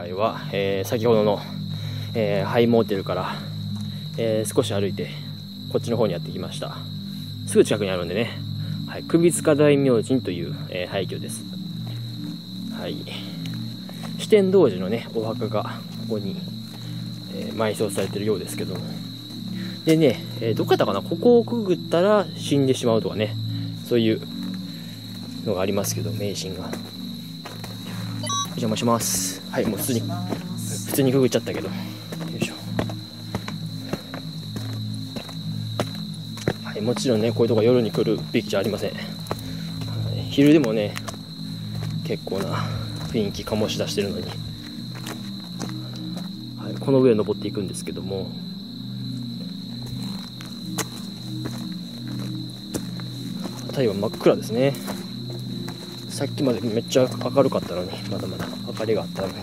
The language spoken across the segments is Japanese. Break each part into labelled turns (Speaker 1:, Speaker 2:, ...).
Speaker 1: 回は、先ほどの、ハイモーテルから、少し歩いてこっちの方にやってきました。すぐ近くにあるんでね、はい、首塚大明神という、廃墟です。はい、四天童子のねお墓がここに、埋葬されてるようですけども、でね、どこやったかな、ここをくぐったら死んでしまうとかね、そういうのがありますけど、迷信が。お邪魔します。はい、もう普通にくぐっちゃったけど、よいしょ。はい、もちろんねこういうとこ夜に来るべきじゃありません。昼でもね結構な雰囲気醸し出してるのに、はい、この上を登っていくんですけども、辺りは真っ暗ですね。さっきまでめっちゃ明るかったのに、まだまだ明かりがあったのに。よ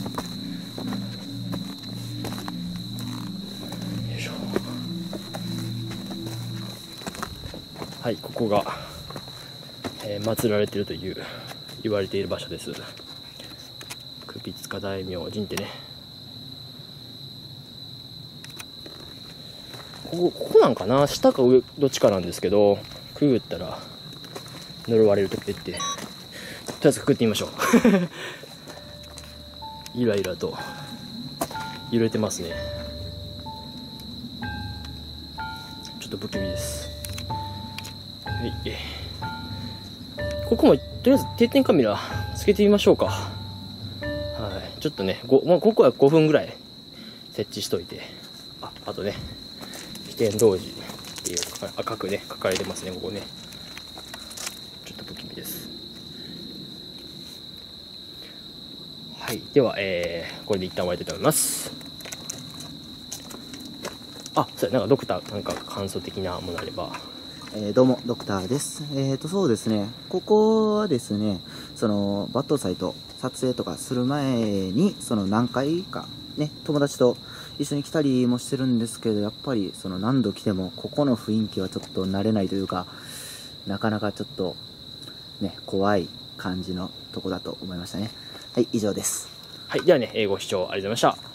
Speaker 1: いしょ。はい、ここが、祀られているという言われている場所です。首塚大明神ってね、ここなんかな、下か上どっちかなんですけど、くぐったら呪われると言って、とりあえずくぐってみましょう。ゆらゆらと揺れてますね。ちょっと不気味です。はい、ここもとりあえず定点カメラつけてみましょうか。はい、ちょっとねここは5分ぐらい設置しといて、あとね四天童子っていう赤くね書かれてますね。ここねちょっと不気味です。はい、では、これで一旦終わりたいと思います。そうや、なんかドクターなんか感想的なものあれば。
Speaker 2: どうもドクターです。そうですね、ここはですね、その抜刀斎と撮影とかする前にその何回かね友達と一緒に来たりもしてるんですけど、やっぱりその何度来てもここの雰囲気はちょっと慣れないというか、なかなかちょっとね怖い感じのとこだと思いましたね。はい、以上です。
Speaker 1: はい、ではね、ご視聴ありがとうございました。